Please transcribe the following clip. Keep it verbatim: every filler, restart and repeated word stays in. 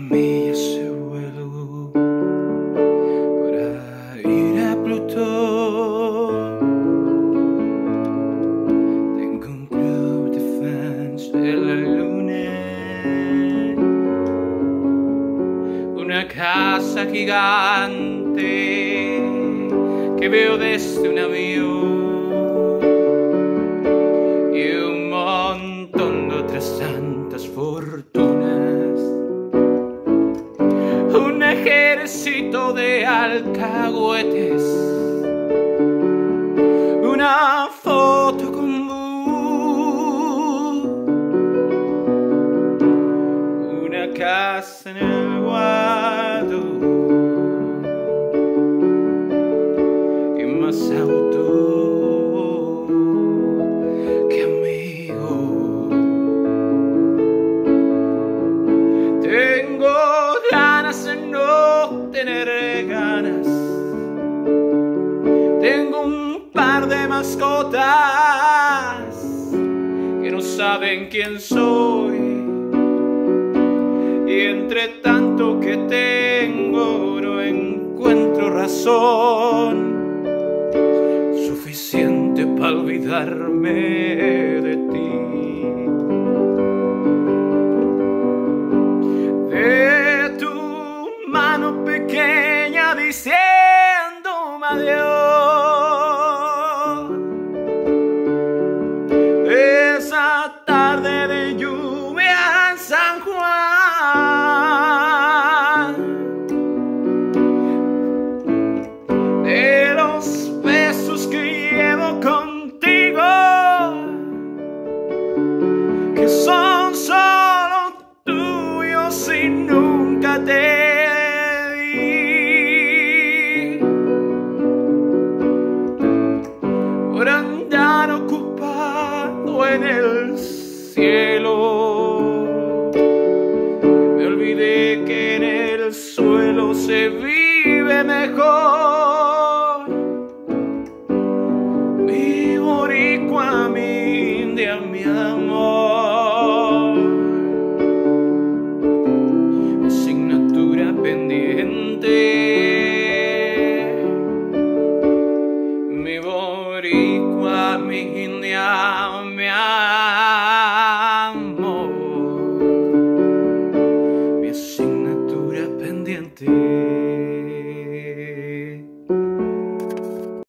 millas de vuelo para ir a Plutón. Tengo un club de fans de la luna, una casa gigante que veo desde un avión y un montón de otras tantas fortunas, un ejército de alcahuetes, una foto con Boo, una casa en el Guado y más auto que amigo. Tengo ganas de no tener ganas. Tengo un par de mascotas que no saben quién soy, y entre tanto que tengo no encuentro razón suficiente para olvidarme de ti, de tu mano pequeña diciéndome adiós, de esa tarde de lluvia en San Juan, de los besos que llevo contigo, que son solo tuyos y nunca te di, por andar ocupado en el cielo. Me olvidé que en el suelo se vive mejor.